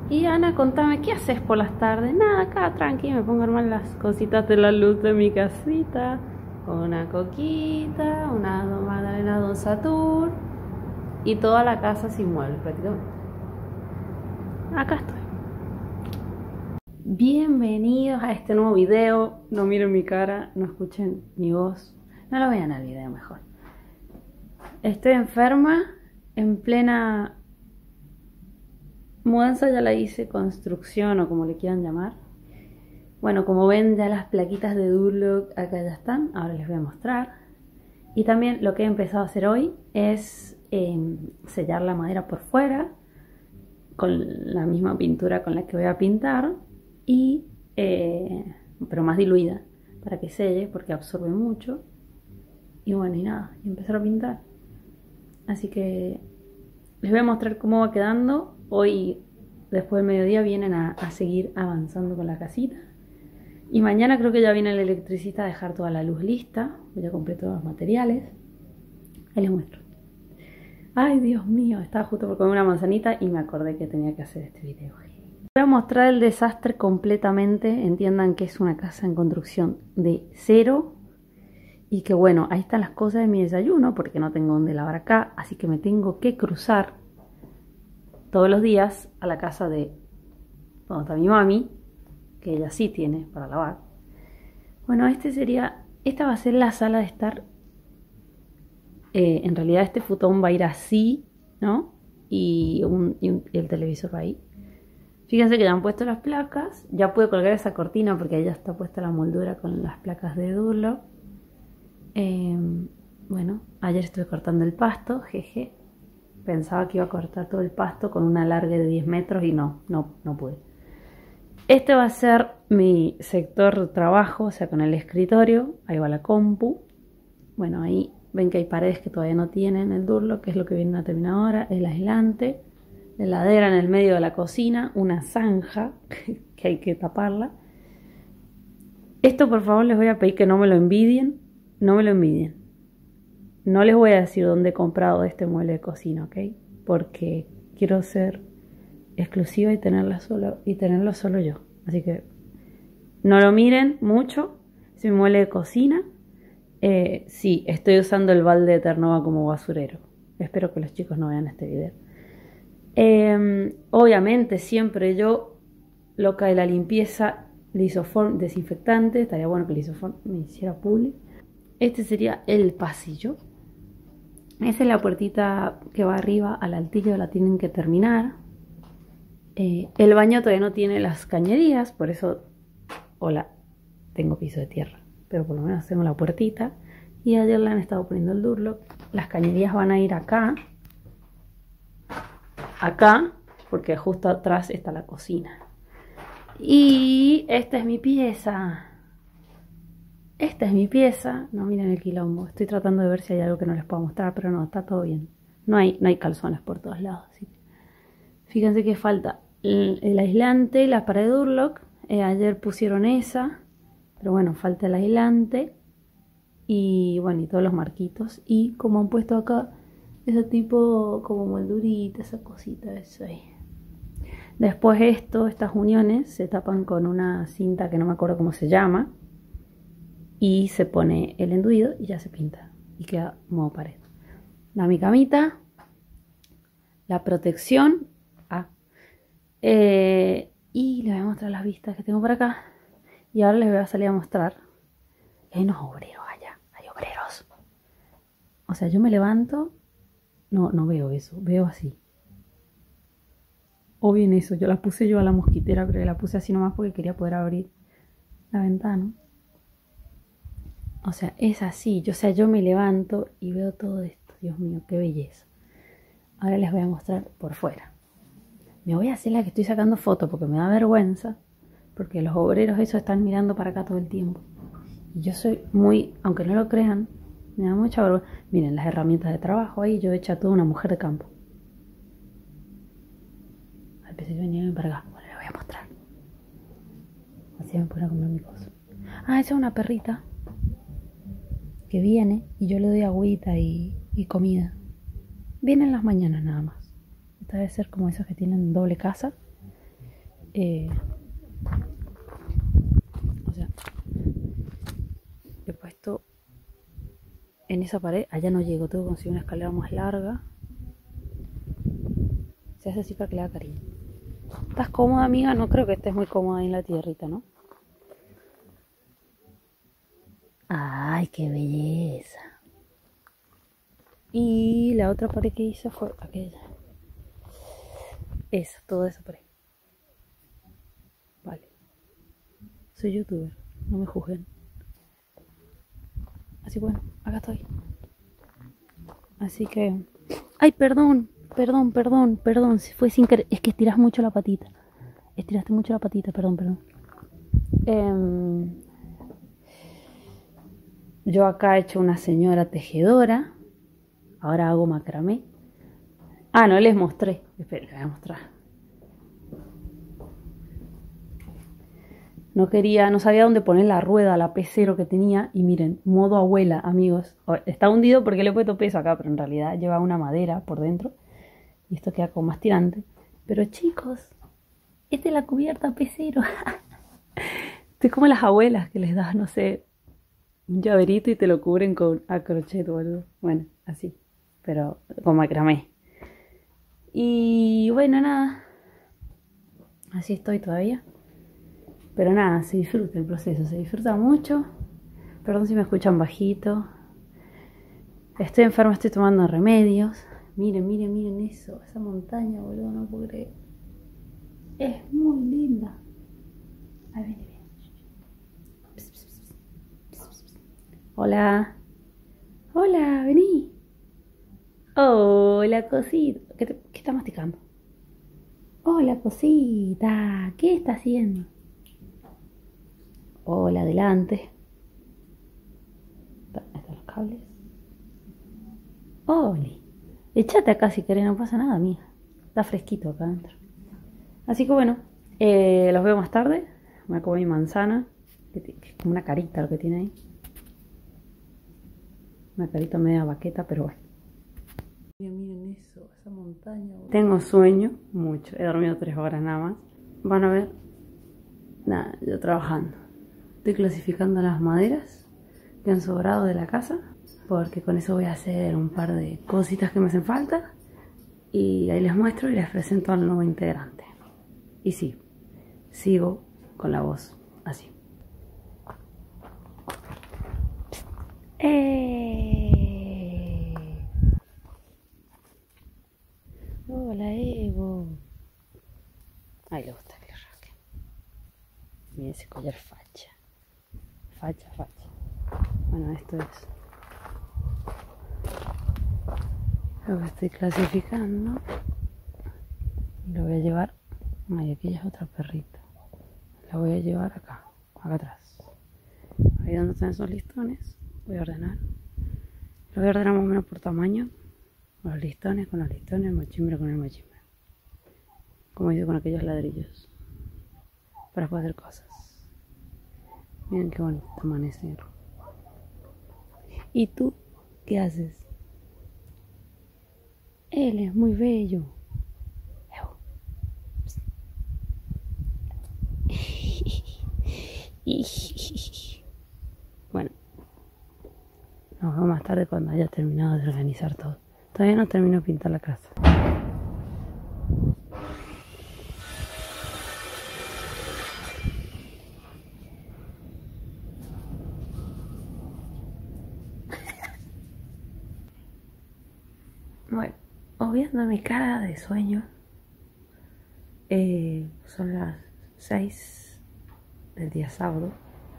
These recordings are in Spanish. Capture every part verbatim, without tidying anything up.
Y Ana, contame, ¿qué haces por las tardes? Nada, acá tranqui, me pongo a armar las cositas de la luz de mi casita. Una coquita, una magdalena Don Satur y toda la casa sin muebles prácticamente. Acá estoy. Bienvenidos a este nuevo video. No miren mi cara, no escuchen mi voz. No lo vean al video mejor. Estoy enferma, en plena mudanza, ya la hice, construcción o como le quieran llamar. Bueno, como ven, ya las plaquitas de Durlock acá ya están, ahora les voy a mostrar. Y también lo que he empezado a hacer hoy es eh, sellar la madera por fuera con la misma pintura con la que voy a pintar, y eh, pero más diluida para que selle porque absorbe mucho. Y bueno, y nada, y empezar a pintar. Así que les voy a mostrar cómo va quedando. Hoy, después del mediodía, vienen a, a seguir avanzando con la casita. Y mañana creo que ya viene el electricista a dejar toda la luz lista. Ya compré todos los materiales. Ahí les muestro. Ay, Dios mío, estaba justo por comer una manzanita y me acordé que tenía que hacer este video. Voy a mostrar el desastre completamente. Entiendan que es una casa en construcción de cero. Y que bueno, ahí están las cosas de mi desayuno porque no tengo donde lavar acá. Así que me tengo que cruzar todos los días a la casa de donde está mi mami, que ella sí tiene para lavar. Bueno, este sería, esta va a ser la sala de estar. Eh, en realidad este futón va a ir así, ¿no? Y, un, y, un, y el televisor va ahí. Fíjense que ya han puesto las placas. Ya pude colgar esa cortina porque ahí ya está puesta la moldura con las placas de Durlock. Eh, bueno, ayer estuve cortando el pasto, jeje. Pensaba que iba a cortar todo el pasto con una larga de diez metros y no, no, no pude. Este va a ser mi sector de trabajo, o sea, con el escritorio. Ahí va la compu. Bueno, ahí ven que hay paredes que todavía no tienen el Durlock, que es lo que viene a terminar ahora. El aislante, la heladera en el medio de la cocina, una zanja que hay que taparla. Esto, por favor, les voy a pedir que no me lo envidien. No me lo envidien. No les voy a decir dónde he comprado este mueble de cocina, ¿ok? Porque quiero ser exclusiva y tenerla solo, y tenerlo solo yo. Así que no lo miren mucho. Es mi mueble de cocina. Eh, sí, estoy usando el balde de Ternova como basurero. Espero que los chicos no vean este video. Eh, obviamente siempre yo, loca de la limpieza, Lisoform desinfectante. Estaría bueno que Lisoform me hiciera publi. Este sería el pasillo. Esa es la puertita que va arriba al altillo, la tienen que terminar. Eh, el baño todavía no tiene las cañerías, por eso, hola, tengo piso de tierra, pero por lo menos tengo la puertita. Y ayer le han estado poniendo el Durlock. Las cañerías van a ir acá, acá, porque justo atrás está la cocina. Y esta es mi pieza. Esta es mi pieza. No, miren el quilombo. Estoy tratando de ver si hay algo que no les puedo mostrar, pero no, está todo bien. No hay, no hay calzones por todos lados. Así que fíjense que falta el, el aislante, la pared de Durlock. Eh, ayer pusieron esa, pero bueno, falta el aislante. Y bueno, y todos los marquitos. Y como han puesto acá, ese tipo como moldurita, esa cosita, eso ahí. Después esto, estas uniones, se tapan con una cinta que no me acuerdo cómo se llama. Y se pone el enduido y ya se pinta. Y queda modo pared. La mi camita. La protección. Ah. Eh, y les voy a mostrar las vistas que tengo por acá. Y ahora les voy a salir a mostrar. Hay unos obreros allá. Hay obreros. O sea, yo me levanto. No, no veo eso. Veo así. O bien eso. Yo la puse yo a la mosquitera. Pero la puse así nomás porque quería poder abrir la ventana. O sea, es así. Yo, o sea, yo me levanto y veo todo esto. Dios mío, qué belleza. Ahora les voy a mostrar por fuera. Me voy a hacer la que estoy sacando fotos porque me da vergüenza. Porque los obreros esos están mirando para acá todo el tiempo. Y yo soy muy, aunque no lo crean, me da mucha vergüenza. Miren las herramientas de trabajo ahí. Yo he hecho a toda una mujer de campo. Al principio venían para acá. Bueno, les voy a mostrar. Así me puedo comer mi cosa. Ah, esa es una perrita que viene y yo le doy agüita y, y comida. Viene en las mañanas nada más. Esta debe ser como esos que tienen doble casa. Eh, o sea, he puesto en esa pared, allá no llego, tengo que conseguir una escalera más larga. Se hace así para que le haga cariño. ¿Estás cómoda, amiga? No creo que estés muy cómoda ahí en la tierrita, ¿no? ¡Ay, qué belleza! Y la otra pared que hice fue aquella. Esa, toda esa pared. Vale. Soy youtuber, no me juzguen. Así bueno, acá estoy. Así que... ¡Ay, perdón! Perdón, perdón, perdón. Si fue sin querer. Es que estiras mucho la patita. Estiraste mucho la patita, perdón, perdón. Eh, yo acá he hecho una señora tejedora. Ahora hago macramé. Ah, no les mostré. Espera, les voy a mostrar. No quería, no sabía dónde poner la rueda, la P cero que tenía. Y miren, modo abuela, amigos. Está hundido porque le he puesto peso acá, pero en realidad lleva una madera por dentro. Y esto queda como más tirante. Pero chicos, esta es la cubierta P cero. Estoy como las abuelas que les das, no sé, un llaverito y te lo cubren con a crochet, boludo. Bueno, así. Pero con macramé. Y bueno, nada. Así estoy todavía. Pero nada, se disfruta el proceso, se disfruta mucho. Perdón si me escuchan bajito. Estoy enferma, estoy tomando remedios. Miren, miren, miren eso. Esa montaña, boludo, no puedo creer. Es muy linda. Ahí viene, viene. Hola. Hola, vení. Hola, cosita. ¿Qué, te, ¿Qué está masticando? Hola, cosita. ¿Qué está haciendo? Hola, adelante. Ahí están los cables. Oli. Echate acá si querés, no pasa nada, mía. Está fresquito acá adentro. Así que bueno, eh, los veo más tarde. Me como mi manzana, que es como una carita lo que tiene ahí. Una carita media baqueta, pero bueno. Miren, miren eso, esa montaña. Boludo. Tengo sueño, mucho. He dormido tres horas nada más. Van a ver. Nada, yo trabajando. Estoy clasificando las maderas que han sobrado de la casa. Porque con eso voy a hacer un par de cositas que me hacen falta. Y ahí les muestro y les presento al nuevo integrante. Y sí, sigo con la voz así. ¡Eh! Hola, Evo. Ay, le gusta que le rasque. Miren ese collar facha. Facha, facha. Bueno, esto es lo que estoy clasificando. Y lo voy a llevar. Ay, aquí ya es otra perrita. La voy a llevar acá, acá atrás. Ahí donde están esos listones, voy a ordenar. Lo voy a ordenar más o menos por tamaño. Los listones con los listones, el machimbre con el machimbre. Como hice con aquellos ladrillos. Para poder hacer cosas. Miren qué bonito amanecer. ¿Y tú qué haces? Él es muy bello. Bueno, nos vemos más tarde cuando haya terminado de organizar todo. Todavía no termino de pintar la casa. Bueno, obviando mi cara de sueño, eh, son las seis del día sábado.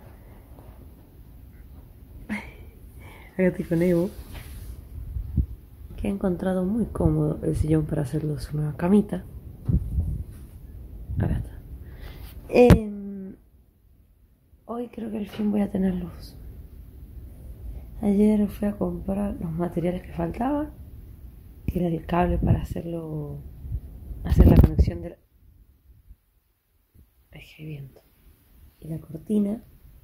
Acá estoy con Evo, que ha encontrado muy cómodo el sillón para hacerlo su nueva camita. Acá está. Eh, hoy creo que al fin voy a tener luz. Ayer fui a comprar los materiales que faltaban, que era el cable para hacerlo, hacer la conexión de la... Dejé viento. Y la cortina.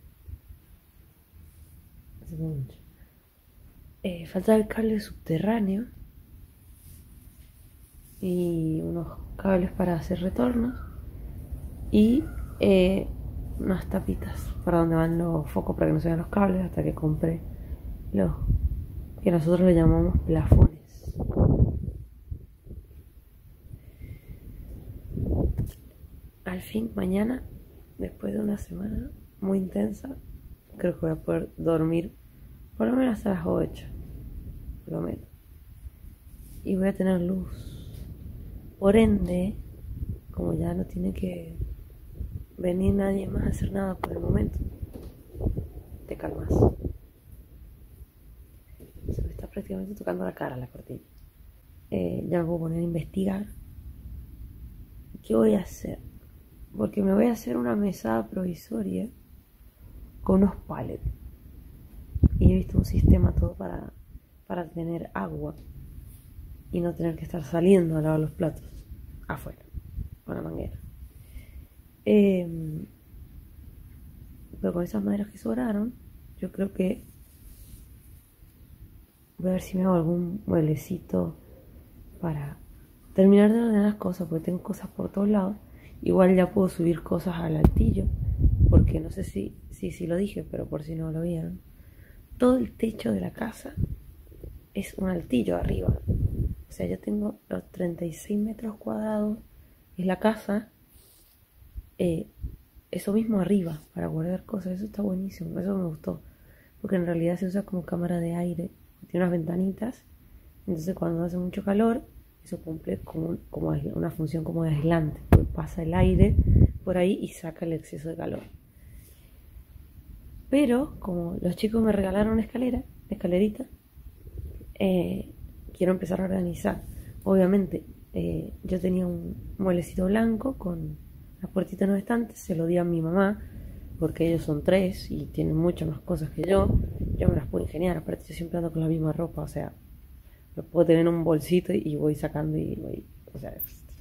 Hace mucho. Eh, faltaba el cable subterráneo y unos cables para hacer retornos y eh, unas tapitas para donde van los focos para que no se vean los cables, hasta que compré los que nosotros le llamamos plafones. Al fin, mañana, después de una semana muy intensa, creo que voy a poder dormir por lo menos hasta las ocho, por lo menos. Y voy a tener luz. Por ende, como ya no tiene que venir nadie más a hacer nada por el momento, te calmas. Se me está prácticamente tocando la cara la cortina. Eh, ya me puedo poner a investigar qué voy a hacer. Porque me voy a hacer una mesada provisoria con unos palets. Y he visto un sistema todo para, para tener agua y no tener que estar saliendo a lavar los platos afuera con la manguera. Eh, pero con esas maderas que sobraron, yo creo que voy a ver si me hago algún mueblecito para terminar de ordenar las cosas, porque tengo cosas por todos lados. Igual ya puedo subir cosas al altillo, porque no sé si, si, si lo dije, pero por si no lo vieron, todo el techo de la casa es un altillo arriba. O sea, yo tengo los treinta y seis metros cuadrados, es la casa, eh, eso mismo arriba, para guardar cosas. Eso está buenísimo, eso me gustó, porque en realidad se usa como cámara de aire, tiene unas ventanitas, entonces cuando hace mucho calor, eso cumple como, como una función como de aislante, porque pasa el aire por ahí y saca el exceso de calor. Pero como los chicos me regalaron una escalera, escalerita, eh, quiero empezar a organizar. Obviamente, eh, yo tenía un mueblecito blanco con las puertitas en los estantes, se lo di a mi mamá, porque ellos son tres y tienen muchas más cosas que yo. Yo me las puedo ingeniar, aparte yo siempre ando con la misma ropa, o sea, lo puedo tener en un bolsito y voy sacando y voy, o sea,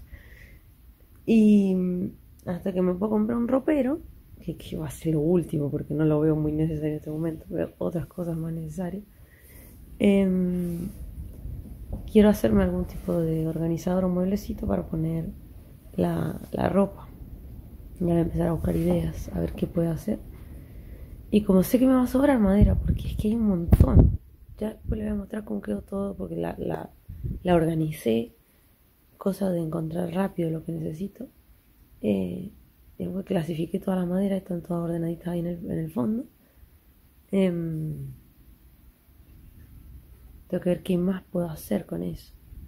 y hasta que me puedo comprar un ropero, que, que va a ser lo último porque no lo veo muy necesario en este momento, veo otras cosas más necesarias. Eh, quiero hacerme algún tipo de organizador o mueblecito para poner la, la ropa. Ya voy a empezar a buscar ideas, a ver qué puedo hacer. Y como sé que me va a sobrar madera, porque es que hay un montón, ya después les voy a mostrar cómo quedó todo, porque la, la, la organicé, cosa de encontrar rápido lo que necesito. Eh, después clasifiqué toda la madera, están todas ordenaditas ahí en el, en el fondo. Eh, tengo que ver qué más puedo hacer con eso.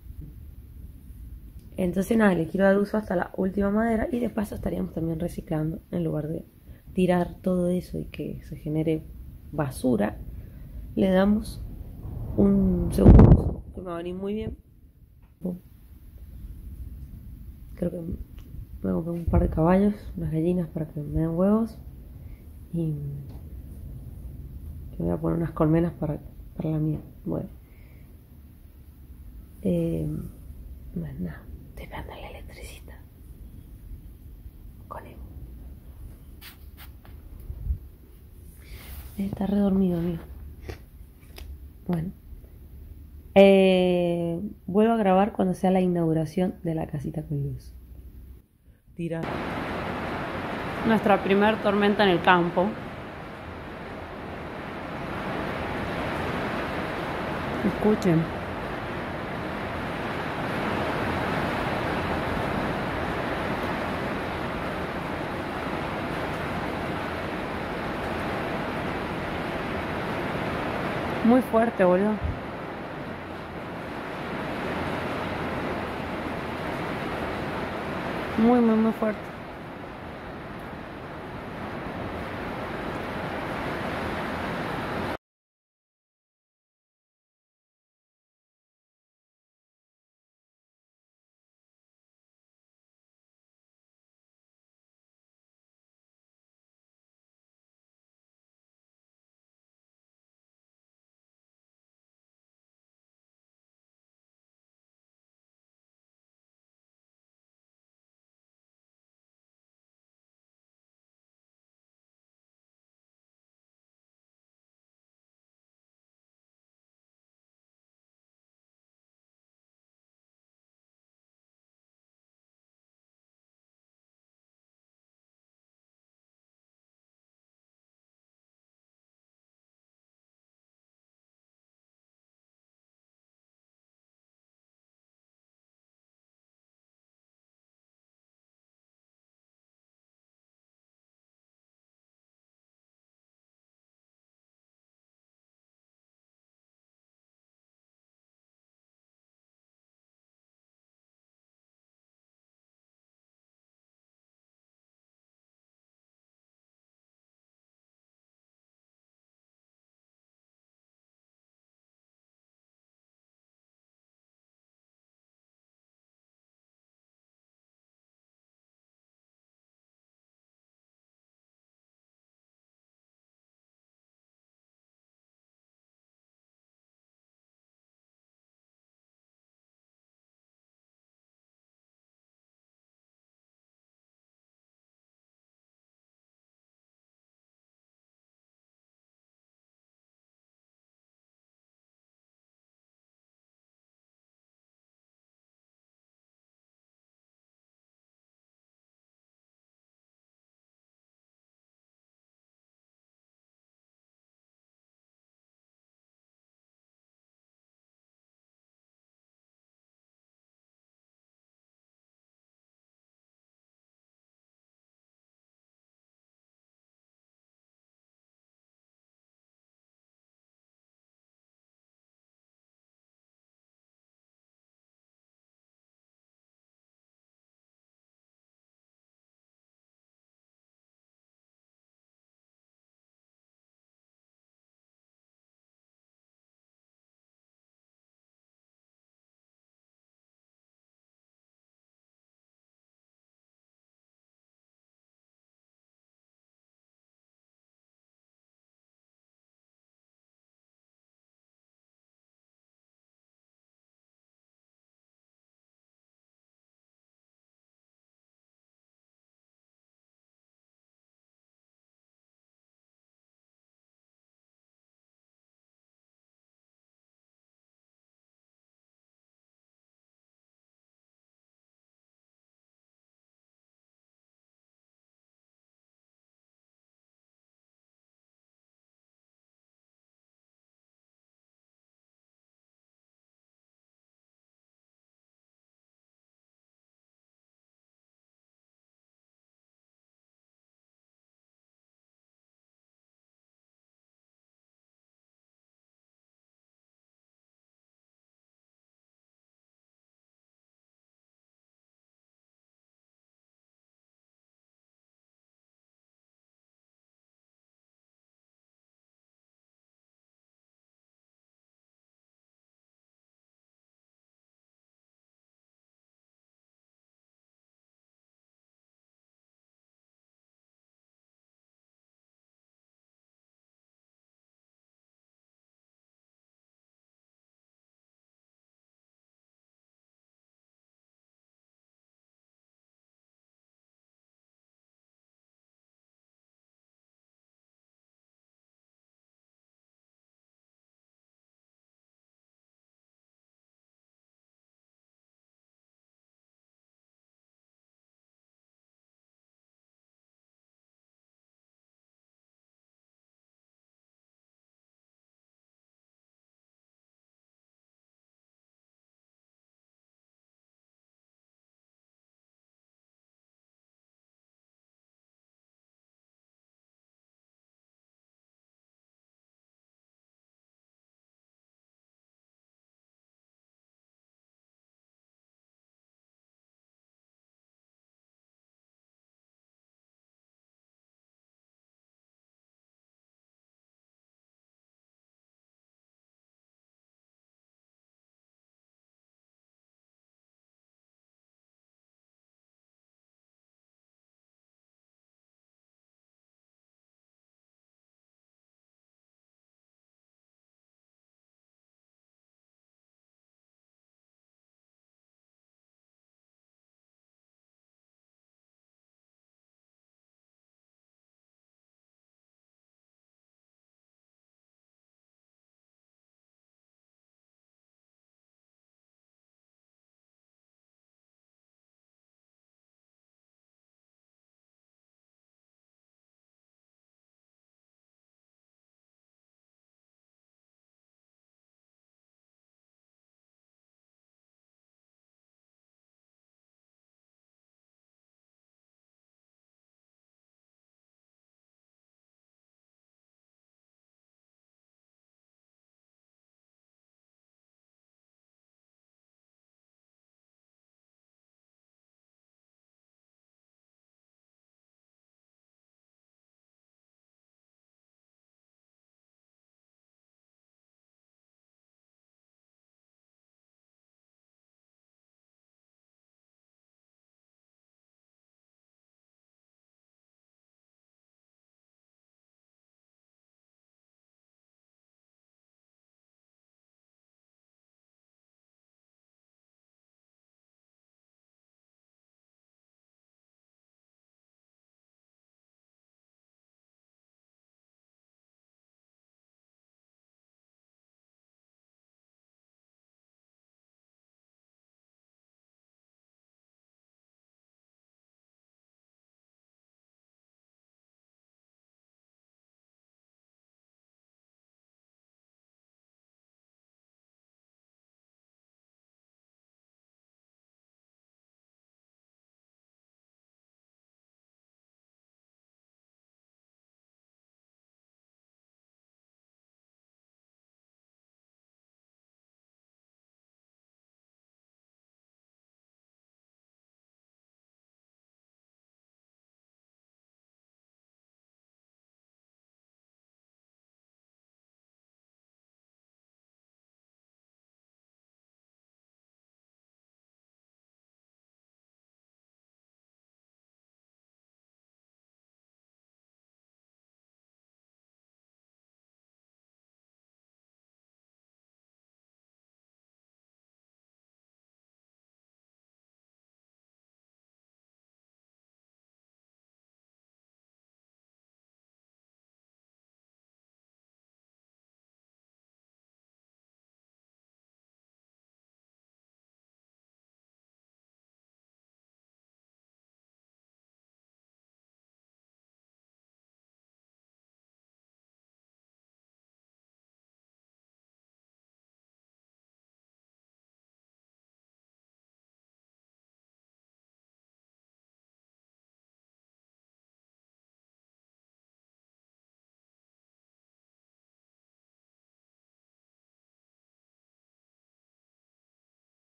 Entonces nada, le quiero dar uso hasta la última madera y de paso estaríamos también reciclando en lugar de tirar todo eso y que se genere basura. Le damos un segundo uso que me va a venir muy bien. Creo que me voy a comprar un par de caballos, unas gallinas para que me den huevos y me voy a poner unas colmenas para, para la mía. Bueno, eh, no es nada. Estoy esperando la electricista con Evo. Está redormido, amigo. Bueno, eh, vuelvo a grabar cuando sea la inauguración de la casita con luz. Tira. Nuestra primer tormenta en el campo. Escuchen. Muy fuerte, boludo. Muy, muy, muy fuerte.